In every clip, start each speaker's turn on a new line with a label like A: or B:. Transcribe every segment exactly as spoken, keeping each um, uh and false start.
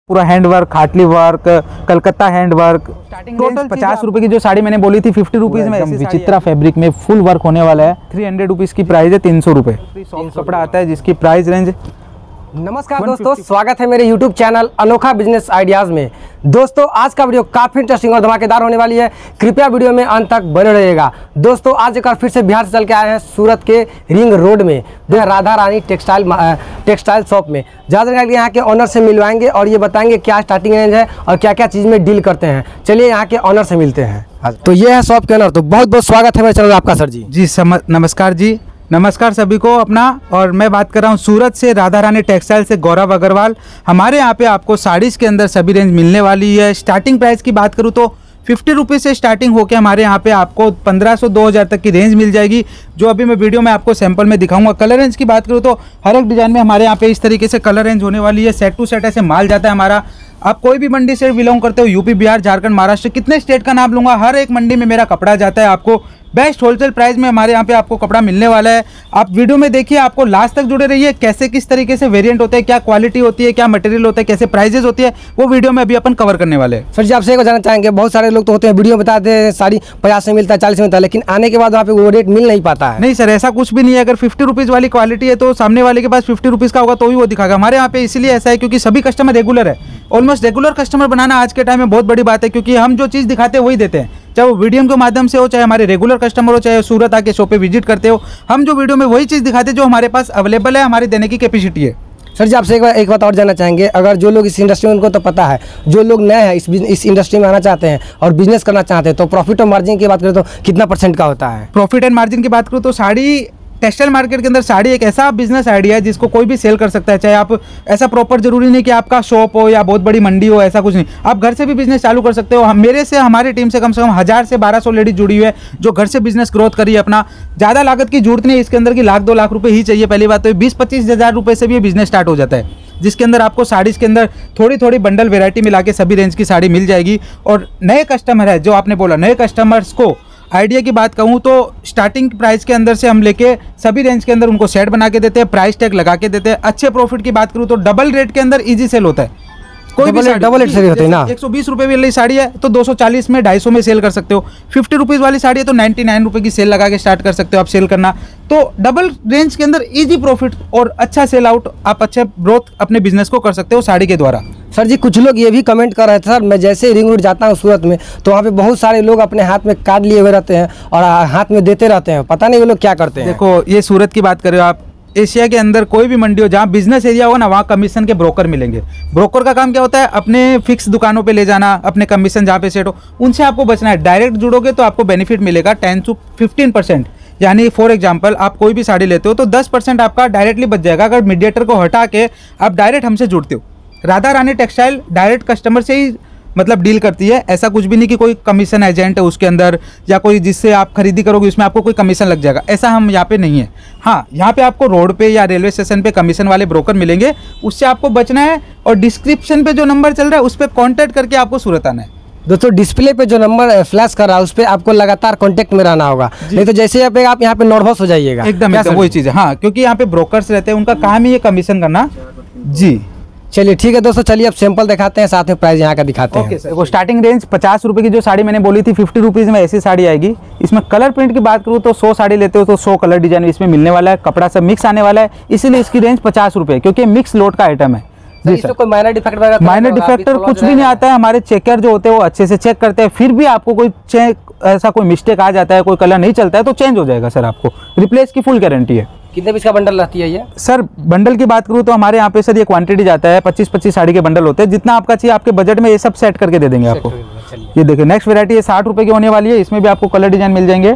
A: पूरा hand work, खाटली work, Calcutta hand work. Total पचास रुपए की जो साड़ी मैंने बोली थी फिफ्टी रुपीज में एकदम विचित्रा फैब्रिक में फुल वर्क होने वाला है। थ्री हंड्रेड रुपीज की प्राइस है, तीन सौ रुपए कपड़ा आता है जिसकी प्राइस रेंज।
B: नमस्कार दोस्तों, स्वागत है मेरे YouTube चैनल अनोखा बिजनेस आइडियाज़ में। दोस्तों आज का वीडियो काफ़ी इंटरेस्टिंग और धमाकेदार होने वाली है, कृपया वीडियो में अंत तक बने रहिएगा। दोस्तों आज एक बार फिर से बिहार से चल के आए हैं सूरत के रिंग रोड में जो है Radha Rani textile textile shop में। ज़्यादा जानकारी यहाँ के ऑनर से मिलवाएंगे और ये बताएंगे क्या स्टार्टिंग रेंज है और क्या क्या चीज़ में डील करते हैं। चलिए यहाँ के ऑनर से मिलते हैं। तो ये है शॉप के ऑनर। तो बहुत बहुत स्वागत है मेरे चैनल आपका सर जी।
A: जी नमस्कार जी, नमस्कार सभी को अपना। और मैं बात कर रहा हूँ सूरत से राधा रानी टेक्सटाइल से गौरव अग्रवाल। हमारे यहाँ पे आपको साड़ीज़ के अंदर सभी रेंज मिलने वाली है। स्टार्टिंग प्राइस की बात करूँ तो फिफ्टी रुपीज़ से स्टार्टिंग होकर हमारे यहाँ पे आपको पंद्रह सौ दो हज़ार तक की रेंज मिल जाएगी, जो अभी मैं वीडियो में आपको सैंपल में दिखाऊंगा। कलर रेंज की बात करूँ तो हर एक डिज़ाइन में हमारे यहाँ पे इस तरीके से कलर रेंज होने वाली है। सेट टू सेट ऐसे माल जाता है हमारा। आप कोई भी मंडी से बिलोंग करते हो, यूपी, बिहार, झारखंड, महाराष्ट्र, कितने स्टेट का नाम लूँगा, हर एक मंडी में मेरा कपड़ा जाता है। आपको बेस्ट होलसेल प्राइस में हमारे यहाँ पे आपको कपड़ा मिलने वाला है। आप वीडियो में देखिए, आपको लास्ट तक जुड़े रहिए। कैसे किस तरीके से वेरिएंट होते हैं, क्या क्वालिटी होती है, क्या मटेरियल होता है, कैसे प्राइजेस होती है, वो वीडियो में अभी अपन कवर करने वाले हैं।
B: सर जी आपसे एक जानना चाहेंगे, बहुत सारे लोग तो होते हैं वीडियो में बताते हैं साड़ी पचास में मिलता है, चालीस में मिलता है, लेकिन आने के बाद वहाँ पे वो रेट मिल नहीं पाता है।
A: नहीं सर, ऐसा कुछ भी नहीं है। अगर फिफ्टी रुपीज़ वाली क्वालिटी है तो सामने वाले के पास फिफ्टी रुपीज़ का होगा तो भी वो दिखाएगा। हमारे यहाँ पे इसलिए ऐसा है क्योंकि सभी कस्टमर रेगुलर है। ऑलमोस्ट रेगुलर कस्टमर बनाना आज के टाइम में बहुत बड़ी बात है, क्योंकि हम जो चीज़ दिखाते हैं वही देते हैं, चाहे वो वीडियो के माध्यम से हो, चाहे हमारे रेगुलर कस्टमर हो, चाहे सूरत आके शॉप पे विजिट करते हो। हम जो वीडियो में वही चीज़ दिखाते हैं जो हमारे पास अवेलेबल है, हमारे देने की कैपेसिटी है।
B: सर जी आपसे एक बार एक बात और जानना चाहेंगे, अगर जो लोग इस इंडस्ट्री में, उनको तो पता है, जो लोग नए हैं इस इस इंडस्ट्री में आना चाहते हैं और बिजनेस करना चाहते हैं, तो प्रॉफिट और मार्जिन की बात करें तो कितना परसेंट का होता है?
A: प्रॉफिट एंड मार्जिन की बात करूँ तो साड़ी टेक्सटाइल मार्केट के अंदर साड़ी एक ऐसा बिजनेस आइडिया है जिसको कोई भी सेल कर सकता है। चाहे आप ऐसा प्रॉपर जरूरी नहीं कि आपका शॉप हो या बहुत बड़ी मंडी हो, ऐसा कुछ नहीं। आप घर से भी बिजनेस चालू कर सकते हो। हम मेरे से हमारी टीम से कम से कम हज़ार से बारह सौ लेडीज जुड़ी हुई है जो घर से बिजनेस ग्रोथ करी है अपना। ज़्यादा लागत की जरूरत नहीं है इसके अंदर की, लाख दो लाख रुपये ही चाहिए। पहली बात तो बीस पच्चीस हज़ार रुपये से भी ये बिजनेस स्टार्ट हो जाता है, जिसके अंदर आपको साड़ीज़ के अंदर थोड़ी थोड़ी बंडल वैरायटी मिला के सभी रेंज की साड़ी मिल जाएगी। और नए कस्टमर है, जो आपने बोला, नए कस्टमर्स को आइडिया की बात कहूँ तो स्टार्टिंग प्राइस के अंदर से हम लेके सभी रेंज के अंदर उनको सेट बना के देते हैं, प्राइस टैग लगा के देते हैं। अच्छे प्रॉफिट की बात करूँ तो डबल रेट के अंदर इजी सेल होता है। कोई भी
B: डबल रेट से होता है ना।
A: एक सौ बीस रुपये वाली साड़ी है तो दो सौ चालीस में ढाई सौ में सेल कर सकते हो। फिफ्टी रुपीज़ वाली साड़ी है तो नाइन्टी नाइन रुपये की सेल लगा के स्टार्ट कर सकते हो आप सेल करना। तो डबल रेंज के अंदर इजी प्रॉफिट और अच्छा सेल आउट, आप अच्छे ग्रोथ अपने बिजनेस को कर सकते हो साड़ी के द्वारा।
B: सर जी कुछ लोग ये भी कमेंट कर रहे थे, सर मैं जैसे रिंग रोड जाता हूँ सूरत में तो वहाँ पे बहुत सारे लोग अपने हाथ में कार्ड लिए हुए रहते हैं और हाथ में देते रहते हैं, पता नहीं वो लोग क्या करते हैं।
A: देखो ये सूरत की बात कर रहे हो आप, एशिया के अंदर कोई भी मंडी हो जहाँ बिजनेस एरिया होगा ना, वहाँ कमीशन के ब्रोकर मिलेंगे। ब्रोकर का काम क्या होता है? अपने फिक्स दुकानों पे ले जाना, अपने कमीशन जहाँ पे सेट हो उनसे आपको बचना है। डायरेक्ट जुड़ोगे तो आपको बेनिफिट मिलेगा टेन टू फिफ्टीन परसेंट। यानी फॉर एग्जांपल आप कोई भी साड़ी लेते हो तो दस परसेंट आपका डायरेक्टली बच जाएगा अगर मीडिएटर को हटा के आप डायरेक्ट हमसे जुड़ते हो। Radha Rani textile direct customer से ही मतलब डील करती है। ऐसा कुछ भी नहीं कि कोई कमीशन एजेंट है उसके अंदर या कोई जिससे आप खरीदी करोगे उसमें आपको कोई कमीशन लग जाएगा, ऐसा हम यहाँ पे नहीं है। हाँ, यहाँ पे आपको रोड पे या रेलवे स्टेशन पे कमीशन वाले ब्रोकर मिलेंगे, उससे आपको बचना है। और डिस्क्रिप्शन पे जो नंबर चल रहा है उस पर कॉन्टैक्ट करके आपको सूरत आना है।
B: दोस्तों डिस्प्ले पे जो नंबर फ्लैश कर रहा है उस पर आपको लगातार कांटेक्ट में रहना होगा, नहीं तो जैसे आप आप यहाँ पे नर्वस हो जाइएगा।
A: एकदम एकदम वही चीज़ है। हाँ, क्योंकि यहाँ पे ब्रोकर्स रहते हैं, उनका काम ही है कमीशन करना। जी
B: चलिए ठीक है दोस्तों, चलिए अब सैंपल दिखाते हैं, साथ में प्राइस यहाँ का दिखाते
A: okay,
B: हैं।
A: वो स्टार्टिंग रेंज पचास रुपए की जो साड़ी मैंने बोली थी फिफ्टी रुपीज़ में ऐसी साड़ी आएगी। इसमें कलर प्रिंट की बात करूँ तो सौ साड़ी लेते हो तो सौ कलर डिजाइन इसमें मिलने वाला है। कपड़ा सब मिक्स आने वाला है, इसीलिए इसकी रेंज पचास रुपये, क्योंकि मिक्स लोड का आइटम है।
B: जी सर, कोई माइनर डिफेक्ट
A: माइनर डिफेक्टर कुछ भी नहीं आता है। हमारे चेकर जो होते हैं वो अच्छे से चेक करते हैं, फिर भी आपको कोई चेक ऐसा कोई मिस्टेक आ जाता है, कोई कलर नहीं चलता है तो चेंज हो जाएगा सर। आपको रिप्लेस की फुल गारंटी है।
B: कितने पीस का बंडल रहती है ये? सर
A: बंडल की बात करूँ तो हमारे यहाँ पे सर ये क्वांटिटी जाता है, पच्चीस पच्चीस साड़ी के बंडल होते हैं। जितना आपका चाहिए आपके बजट में ये सब सेट करके दे देंगे आपको। ये देखिए नेक्स्ट वेरायटी है, साठ रुपये की होने वाली है। इसमें भी आपको कलर डिजाइन मिल जाएंगे।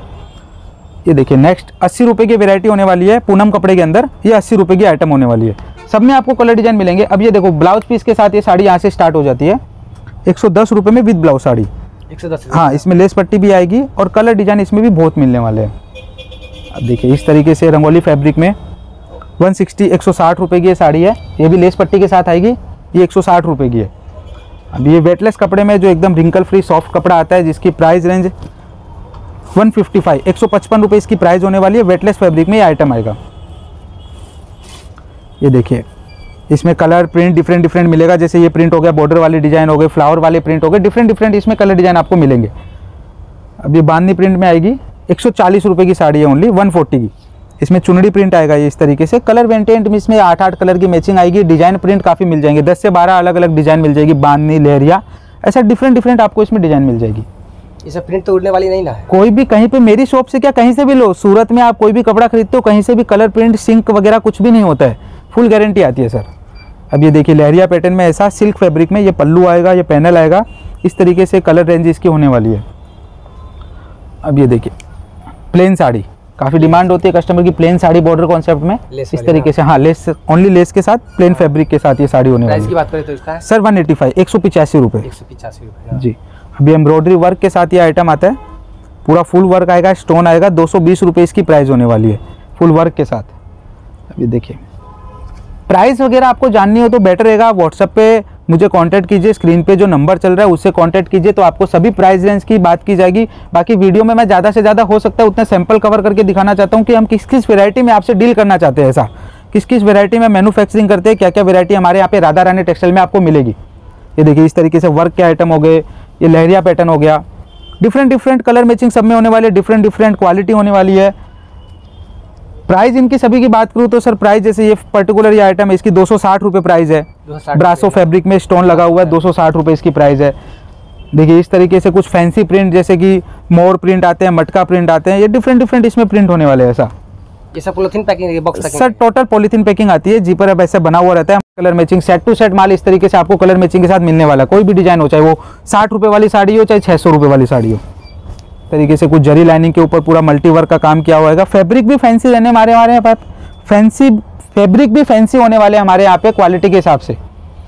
A: ये देखिए नेक्स्ट अस्सी रुपये की वेरायटी होने वाली है पूनम कपड़े के अंदर। ये अस्सी रुपये की आइटम होने वाली है, सब में आपको कलर डिजाइन मिलेंगे। अब ये देखो ब्लाउज पीस के साथ ये साड़ी यहाँ से स्टार्ट हो जाती है एक सौ दस रुपये में विद ब्लाउज साड़ी।
B: एक सौ दस। हाँ,
A: इसमें लेस पट्टी भी आएगी और कलर डिजाइन इसमें भी बहुत मिलने वाले हैं। अब देखिए इस तरीके से रंगोली फैब्रिक में वन सिक्सटी एक सौ साठ रुपये की ये साड़ी है। ये भी लेस पट्टी के साथ आएगी, ये एक सौ साठ रुपये की है। अब ये वेटलेस कपड़े में जो एकदम रिंकल फ्री सॉफ्ट कपड़ा आता है जिसकी price range one fifty five एक सौ पचपन रुपये इसकी प्राइस होने वाली है। वेटलेस फैब्रिक में ये आइटम आएगा। ये देखिए इसमें कलर प्रिंट डिफरेंट डिफरेंट मिलेगा। जैसे ये प्रिंट हो गया, बॉर्डर वाले डिजाइन हो गए, फ्लावर वाले प्रिंट हो गए, डिफरेंट डिफरेंट इसमें कलर डिजाइन आपको मिलेंगे। अब ये बांधनी प्रिंट में आएगी, एक सौ चालीस रुपये की साड़ी है ओनली, वन फोर्टी की। इसमें चुनरी प्रिंट आएगा ये इस तरीके से, कलर वेंटेंट में इसमें आठ आठ कलर की मैचिंग आएगी। डिजाइन प्रिंट काफ़ी मिल जाएंगे, दस से बारह अलग अलग डिजाइन मिल जाएगी, बांधनी, लहरिया, ऐसा डिफरेंट डिफरेंट आपको इसमें डिजाइन मिल जाएगी।
B: ये सब प्रिंट तो उड़ने वाली नहीं ना है?
A: कोई भी कहीं पे, मेरी शॉप से क्या कहीं से भी लो, सूरत में आप कोई भी कपड़ा खरीदते हो कहीं से भी, कलर प्रिंट सिंक वगैरह कुछ भी नहीं होता है, फुल गारंटी आती है सर। अब ये देखिए लहरिया पैटर्न में ऐसा सिल्क फैब्रिक में, ये पल्लू आएगा, ये पैनल आएगा, इस तरीके से कलर रेंज इसकी होने वाली है। अब ये देखिए प्लेन साड़ी, काफ़ी डिमांड होती है कस्टमर की, प्लेन साड़ी बॉर्डर कॉन्सेप्ट में इस तरीके से, हाँ लेस, ओनली लेस के साथ, प्लेन फैब्रिक के साथ ये साड़ी होने वाली है।
B: प्राइस की बात करें तो इसका
A: सर वन एटी फाइव, एक सौ पिचासी रुपये
B: एक सौ पिचासी रुपये
A: जी। अभी एम्ब्रॉयडरी वर्क के साथ ये आइटम आता है, पूरा फुल वर्क आएगा, स्टोन आएगा, दो सौ बीस रुपये इसकी प्राइस होने वाली है फुल वर्क के साथ। अभी देखिए प्राइस वगैरह आपको जाननी हो तो बेटर रहेगा, व्हाट्सएप पे मुझे कांटेक्ट कीजिए, स्क्रीन पे जो नंबर चल रहा है उससे कांटेक्ट कीजिए, तो आपको सभी प्राइस रेंज की बात की जाएगी। बाकी वीडियो में मैं ज़्यादा से ज़्यादा हो सकता है उतने सैंपल कवर करके दिखाना चाहता हूँ कि हम किस किस वैरायटी में आपसे डील करना चाहते हैं, ऐसा किस किस वैरायटी में मैन्युफैक्चरिंग करते हैं, क्या क्या वैरायटी हमारे यहाँ पे राधा रानी टेक्सटाइल में आपको मिलेगी। ये देखिए इस तरीके से वर्क के आइटम हो गए, ये लहरिया पैटर्न हो गया, डिफरेंट डिफरेंट कलर मैचिंग सब में होने वाले, डिफरेंट डिफरेंट क्वालिटी होने वाली है। प्राइस इनकी सभी की बात करूँ तो सर प्राइस, जैसे ये पर्टिकुलर ये आइटम है इसकी दो सौ साठ रुपये प्राइस है, ब्रासो फैब्रिक में स्टोन लगा हुआ है, दो सौ साठ रुपये इसकी प्राइस है। देखिए इस तरीके से कुछ फैंसी प्रिंट जैसे कि मोर प्रिंट आते हैं, मटका प्रिंट आते हैं, ये डिफरेंट डिफरेंट इसमें प्रिंट होने वाले हैं ऐसा।
B: ये सब polythene packing, box
A: sir total polythene packing आती है, जीपर अब ऐसे बना हुआ रहता है, colour matching set to set माल इस तरीके से आपको कलर मैचिंग के साथ मिलने वाला, कोई भी डिजाइन हो, चाहे वो साठ रुपये वाली साड़ी हो चाहे छः सौ रुपये वाली साड़ी हो। तरीके से कुछ जरी लाइनिंग के ऊपर पूरा मल्टी वर्क का काम किया हुआ है। फैब्रिक भी फैंसी रहने हमारे हमारे यहाँ पर, फैंसी फैब्रिक भी फैंसी होने वाले हमारे यहाँ पे क्वालिटी के हिसाब से।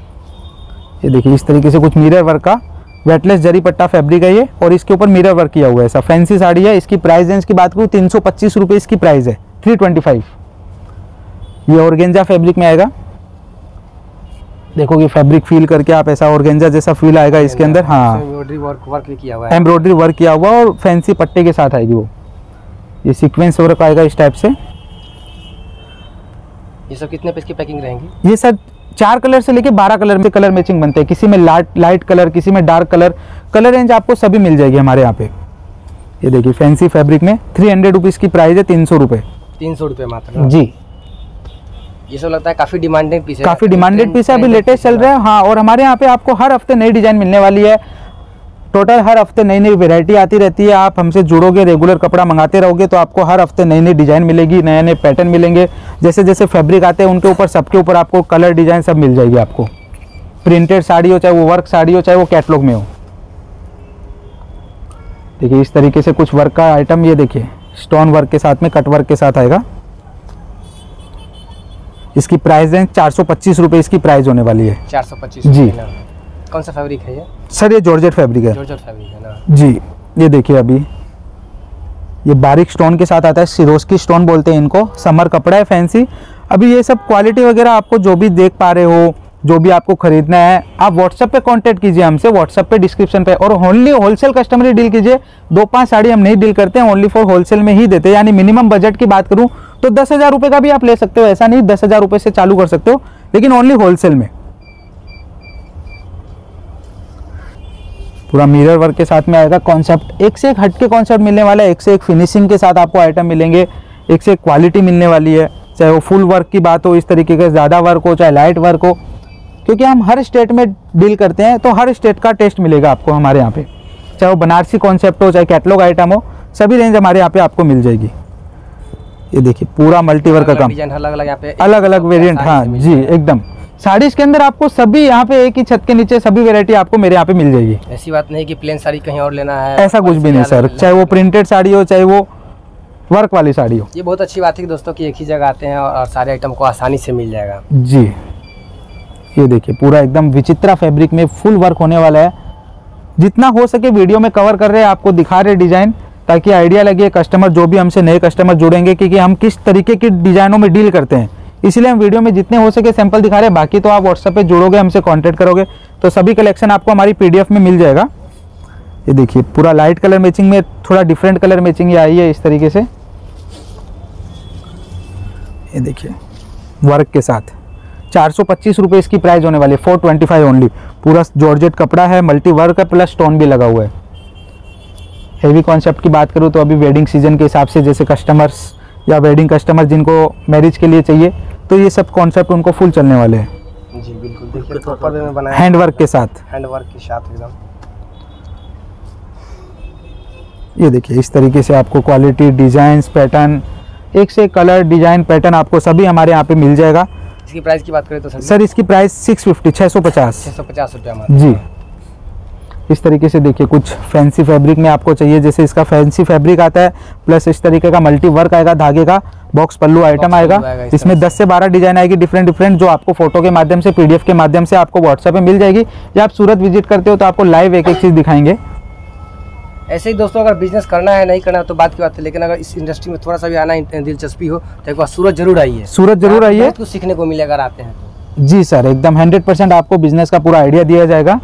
A: ये देखिए इस तरीके से कुछ मिरर वर्क का वेटलेस जरी पट्टा फैब्रिक है ये, और इसके ऊपर मिरर वर्क किया हुआ है, ऐसा फैंसी साड़ी है। इसकी प्राइस रेंज की बात करूँ तीन सौ पच्चीस रुपये इसकी प्राइस है, थ्री ट्वेंटी फाइव। ये ऑर्गेंजा फैब्रिक में आएगा, देखो कि फैब्रिक फील करके आप ऐसा ऑर्गेंजा जैसा फील आएगा इसके अंदर, हाँ
B: एम्ब्रॉयडरी वर्क वर्क भी किया हुआ है,
A: एम्ब्रॉयडरी वर्क किया हुआ और फैंसी पट्टे के साथ आएगी वो, ये सीक्वेंस वर्क आएगा इस टाइप से।
B: ये सब कितने पे इसकी पैकिंग रहेंगी?
A: ये सर चार कलर से लेके बारह कलर में कलर मैचिंग बनते हैं, किसी में लाइट लाइट कलर, किसी में डार्क कलर, कलर रेंज आपको सभी मिल जाएगी हमारे यहाँ पे। ये देखिए फैंसी फैब्रिक में थ्री हंड्रेड रुपीज़ की प्राइस है, तीन सौ रुपये
B: तीन सौ रुपये मात्र
A: जी।
B: ये सब लगता है काफ़ी डिमांडेड पीस है,
A: काफ़ी डिमांडेड पीस है, अभी लेटेस्ट चल रहा है, हाँ। और हमारे यहाँ पे आपको हर हफ्ते नई डिजाइन मिलने वाली है, टोटल हर हफ्ते नई नई वैरायटी आती रहती है। आप हमसे जुड़ोगे, रेगुलर कपड़ा मंगाते रहोगे तो आपको हर हफ्ते नई नई डिजाइन मिलेगी, नए नए पैटर्न मिलेंगे। जैसे जैसे फैब्रिक आते हैं उनके ऊपर सबके ऊपर आपको कलर डिजाइन सब मिल जाएगी आपको। प्रिंटेड साड़ी हो, चाहे वो वर्क साड़ी हो, चाहे वो कैटलॉग में हो। देखिए इस तरीके से कुछ वर्क का आइटम, ये देखिए स्टोन वर्क के साथ में कट वर्क के साथ आएगा। इसकी प्राइस है चार सौ पच्चीस रुपये इसकी प्राइस होने वाली है।
B: चार सौ पच्चीस
A: जी।
B: कौन सा फैब्रिक है ये?
A: सर ये जॉर्जेट फैब्रिक है।
B: जॉर्जेट फैब्रिक है ना
A: जी। ये देखिए अभी ये बारीक स्टोन के साथ आता है, सिरोस्की स्टोन बोलते हैं इनको, समर कपड़ा है फैंसी। अभी ये सब क्वालिटी वगैरह आपको जो भी देख पा रहे हो, जो भी आपको खरीदना है, आप व्हाट्सएप पे कांटेक्ट कीजिए हमसे, व्हाट्सएप पे डिस्क्रिप्शन पे। और ओनली होलसेल कस्टमर ही डील कीजिए, दो पांच साड़ी हम नहीं डील करते हैं, ओनली फॉर होलसेल में ही देते हैं। यानी मिनिमम बजट की बात करूं तो दस हज़ार रुपये का भी आप ले सकते हो, ऐसा नहीं दस हज़ार रुपये से चालू कर सकते हो, लेकिन ओनली होलसेल में। पूरा मिरर वर्क के साथ में आएगा कॉन्सेप्ट, एक से एक हटके कॉन्सेप्ट मिलने वाला है, एक से एक फिनिशिंग के साथ आपको आइटम मिलेंगे, एक से एक क्वालिटी मिलने वाली है। चाहे वो फुल वर्क की बात हो, इस तरीके का ज़्यादा वर्क हो, चाहे लाइट वर्क हो, क्योंकि हम हर स्टेट में डील करते हैं तो हर स्टेट का टेस्ट मिलेगा आपको हमारे यहाँ पे। चाहे वो बनारसी कॉन्सेप्ट हो, चाहे कैटलॉग आइटम हो, सभी रेंज हमारे यहाँ पे आपको मिल जाएगी। ये देखिए पूरा मल्टी वर्क का काम,
B: अलग अलग यहाँ पे
A: अलग अलग वेरिएंट, हाँ जी एकदम। साड़ीज के अंदर आपको सभी यहाँ पे एक ही छत के नीचे सभी वैरायटी आपको मेरे यहाँ पे मिल जाएगी।
B: ऐसी बात नहीं कि प्लेन साड़ी कहीं और लेना है,
A: ऐसा कुछ भी नहीं सर, चाहे वो प्रिंटेड साड़ी हो, चाहे वो वर्क वाली साड़ी हो।
B: ये बहुत अच्छी बात है कि दोस्तों कि एक ही जगह आते हैं और सारे आइटम को आसानी से मिल जाएगा
A: जी। ये देखिए पूरा एकदम विचित्रा फैब्रिक में फुल वर्क होने वाला है। जितना हो सके वीडियो में कवर कर रहे हैं, आपको दिखा रहे डिज़ाइन, ताकि आइडिया लगे कस्टमर, जो भी हमसे नए कस्टमर जुड़ेंगे, क्योंकि हम किस तरीके की डिज़ाइनों में डील करते हैं, इसलिए हम वीडियो में जितने हो सके सैंपल दिखा रहे हैं। बाकी तो आप व्हाट्सएप पे जुड़ोगे, हमसे कांटेक्ट करोगे तो सभी कलेक्शन आपको हमारी पीडीएफ में मिल जाएगा। ये देखिए पूरा लाइट कलर मैचिंग में थोड़ा डिफरेंट कलर मैचिंग ये आई है इस तरीके से। ये देखिए वर्क के साथ, चार सौ पच्चीस रुपये इसकी प्राइस होने वाली है, फोर ट्वेंटी फाइव ओनली। पूरा जॉर्जेट कपड़ा है, मल्टी वर्क है, प्लस स्टोन भी लगा हुआ है। हेवी कॉन्सेप्ट की बात करूँ तो अभी वेडिंग सीजन के हिसाब से जैसे कस्टमर्स या वेडिंग कस्टमर जिनको मैरिज के लिए चाहिए तो ये सब कॉन्सेप्ट उनको फुल चलने वाले हैं
B: जी बिल्कुल। देखिए प्रॉपर वे में बनाया
A: हैंड वर्क के साथ,
B: हैंड वर्क के साथ एकदम।
A: ये देखिए इस तरीके से आपको क्वालिटी, डिजाइन, पैटर्न, एक से कलर, डिजाइन, पैटर्न आपको सभी हमारे यहाँ पे मिल जाएगा।
B: इसकी प्राइस की बात करें तो
A: सर इसकी प्राइस सिक्स फिफ्टी छः सौ पचास
B: छः सौ पचास रुपये
A: जी। इस तरीके से देखिए कुछ फैंसी फैब्रिक में आपको चाहिए, जैसे इसका फैंसी फैब्रिक आता है, प्लस इस तरीके का मल्टी वर्क आएगा, धागे का बॉक्स पल्लू आइटम आएगा।
B: आएगा इस
A: इसमें दस से बारह डिजाइन आएगी डिफरेंट डिफरेंट, जो आपको फोटो के माध्यम से, पीडीएफ के माध्यम से आपको व्हाट्सएप पे मिल जाएगी, या आप सूरत विजिट करते हो तो आपको लाइव एक एक चीज़ दिखाएंगे।
B: ऐसे ही दोस्तों अगर बिजनेस करना है नहीं करना है तो बात की बात है, लेकिन अगर इस इंडस्ट्री में थोड़ा सा भी आना दिलचस्पी हो तो एक बार सूरत जरूर आइए।
A: सूरत जरूर आइए,
B: बहुत कुछ सीखने को मिलेगा अगर आते हैं तो।
A: जी सर, एकदम हंड्रेड परसेंट आपको बिजनेस का पूरा आइडिया दिया जाएगा।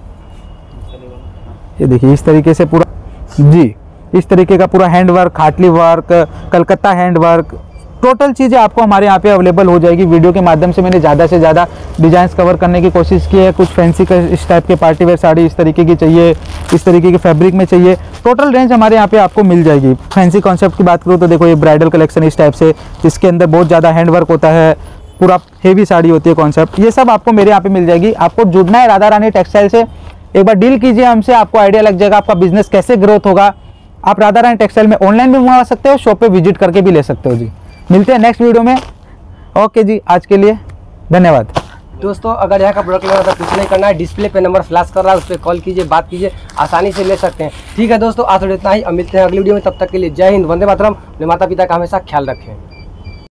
A: ये देखिए इस तरीके से पूरा जी, इस तरीके का पूरा हैंड वर्क, खाटली work, Calcutta hand work, total चीज़ें आपको हमारे यहाँ पे अवेलेबल हो जाएगी। वीडियो के माध्यम से मैंने ज़्यादा से ज़्यादा डिजाइंस कवर करने की कोशिश की है। कुछ फैंसी का इस टाइप के पार्टी वेयर साड़ी इस तरीके की चाहिए, इस तरीके के फैब्रिक में चाहिए, टोटल रेंज हमारे यहाँ पे आपको मिल जाएगी। फैंसी कॉन्सेप्ट की बात करूँ तो देखो ये ब्राइडल कलेक्शन इस टाइप से, इसके अंदर बहुत ज़्यादा हैंड वर्क होता है, पूरा हेवी साड़ी होती है कॉन्सेप्ट, ये सब आपको मेरे यहाँ पे मिल जाएगी। आपको जुड़ना है राधा रानी टेक्सटाइल से, एक बार डील कीजिए हमसे, आपको आइडिया लग जाएगा आपका बिजनेस कैसे ग्रोथ होगा। आप राधा रानी टेक्सटाइल में ऑनलाइन भी मंगवा सकते हो, शॉप पे विजिट करके भी ले सकते हो जी। मिलते हैं नेक्स्ट वीडियो में। ओके जी, आज के लिए धन्यवाद।
B: दोस्तों अगर यहाँ का प्रोडक्ट लेना तो कुछ नहीं करना है, डिस्प्ले पे नंबर फ्लैश कर रहा है, उस पर कॉल कीजिए, बात कीजिए, आसानी से ले सकते हैं। ठीक है दोस्तों, आज तो इतना ही, अब मिलते हैं अगली वीडियो में, तब तक के लिए जय हिंद, वंदे मातरम। अपने माता पिता का हमेशा ख्याल रखें।